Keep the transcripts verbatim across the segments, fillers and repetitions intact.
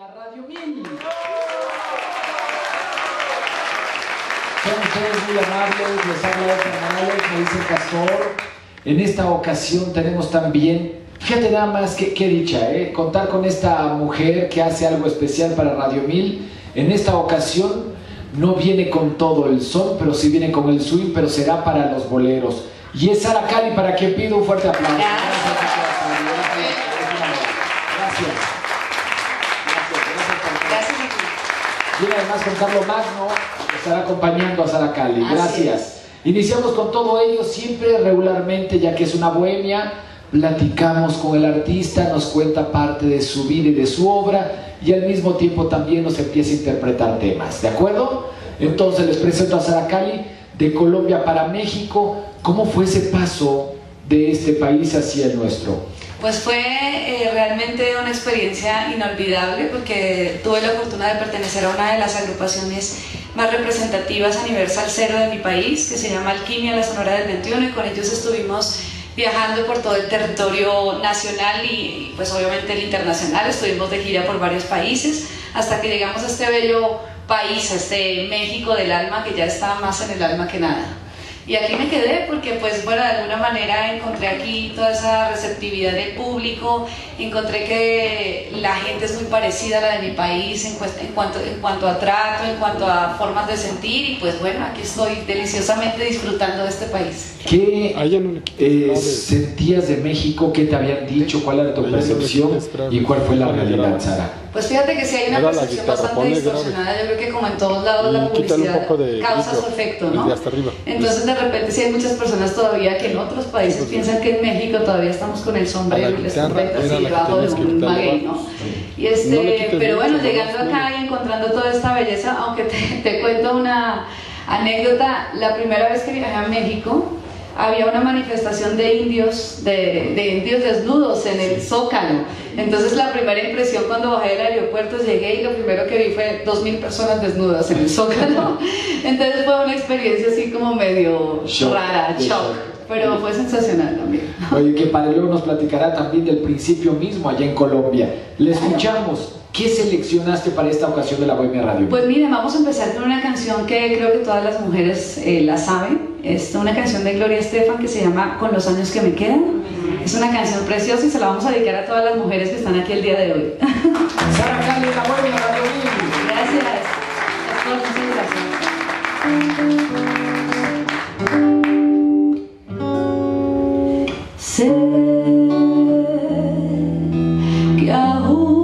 a Radio Mil. Son ustedes muy amables, les habla Edgar Morales, me dice Castor. En esta ocasión tenemos también, fíjate nada más que, que dicha, ¿eh? Contar con esta mujer que hace algo especial para Radio Mil. En esta ocasión no viene con todo el son, pero sí viene con el swing, pero será para los boleros. Y es Sara Cali, para quien pido un fuerte aplauso. Gracias. Gracias. Gracias. Viene además con Carlos Magno, que estará acompañando a Sara Cali. Gracias. Iniciamos con todo ello, siempre regularmente, ya que es una bohemia. Platicamos con el artista, nos cuenta parte de su vida y de su obra, y al mismo tiempo también nos empieza a interpretar temas, ¿de acuerdo? Entonces les presento a Sara Cali, de Colombia para México. ¿Cómo fue ese paso de este país hacia el nuestro? Pues fue eh, realmente una experiencia inolvidable, porque tuve la fortuna de pertenecer a una de las agrupaciones más representativas a nivel salsero de mi país, que se llama Alquimia, la Sonora del veintiuno, y con ellos estuvimos viajando por todo el territorio nacional y, y pues obviamente el internacional. Estuvimos de gira por varios países hasta que llegamos a este bello país, a este México del alma, que ya está más en el alma que nada. Y aquí me quedé porque, pues bueno, de alguna manera encontré aquí toda esa receptividad del público, encontré que la gente es muy parecida a la de mi país en, en, cuanto, en cuanto a trato, en cuanto a formas de sentir, y pues bueno, aquí estoy deliciosamente disfrutando de este país. ¿Qué eh, sentías de México? ¿Qué te habían dicho? ¿Cuál era tu percepción? ¿Y cuál fue la realidad, Sara? Pues fíjate que sí hay una percepción bastante distorsionada. Yo creo que como en todos lados la publicidad causa su efecto, ¿no? Entonces de repente sí hay muchas personas todavía que en otros países piensan que en México todavía estamos con el sombrero y las trompetas y debajo de un maguey, ¿no? Y este, pero bueno, llegando acá y encontrando toda esta belleza, aunque te, te cuento una anécdota. La primera vez que viajé a México había una manifestación de indios, de, de indios desnudos en el Zócalo. Entonces la primera impresión cuando bajé del aeropuerto, llegué y lo primero que vi fue dos mil personas desnudas en el Zócalo. Entonces fue una experiencia así como medio shock, rara, shock, shock, pero fue sensacional también. Oye, que para luego nos platicará también del principio mismo allá en Colombia. Le escuchamos. ¿Qué seleccionaste para esta ocasión de la Bohemia Radio? Pues miren, vamos a empezar con una canción que creo que todas las mujeres eh, la saben. Es una canción de Gloria Estefan que se llama Con los años que me quedan. Es una canción preciosa y se la vamos a dedicar a todas las mujeres que están aquí el día de hoy. Sara Cali, la Bohemia Radio. Gracias. Gracias. Sé que aún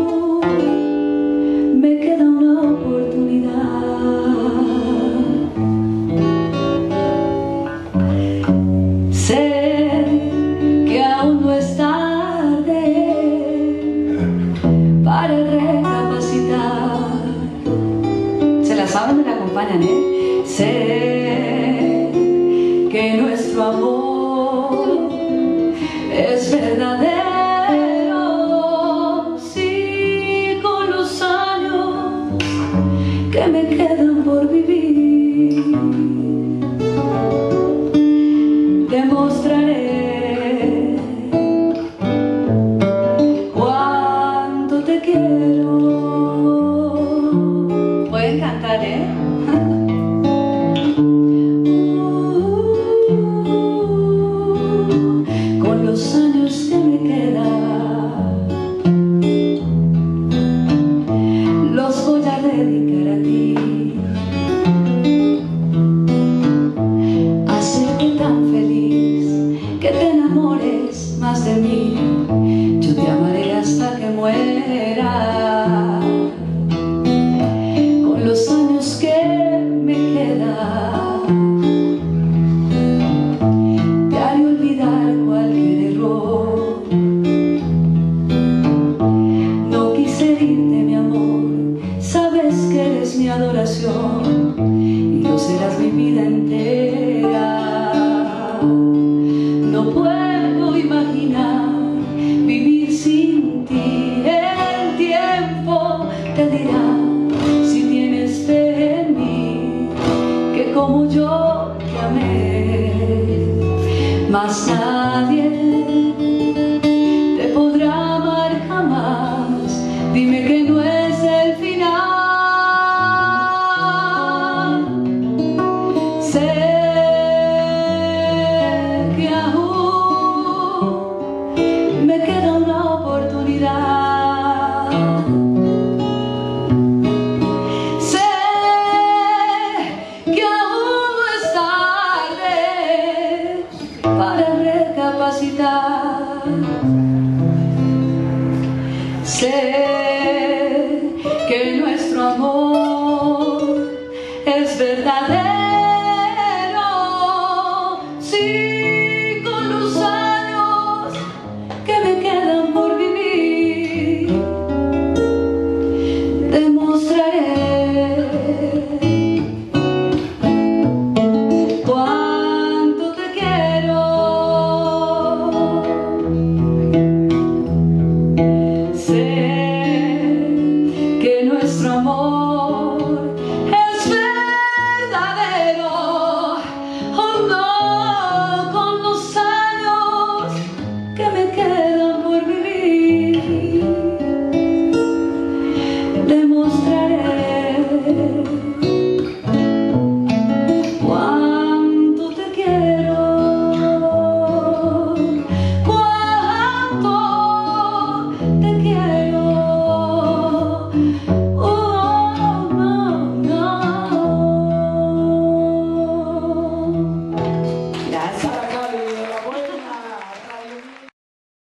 ¿eh? Sé que nuestro amor es verdadero, sí, con los años que me quedan por vivir demostraré cuánto te quiero. Pueden cantar, ¿eh? Mas nadie te podrá amar jamás. Dime que no es recapacitar.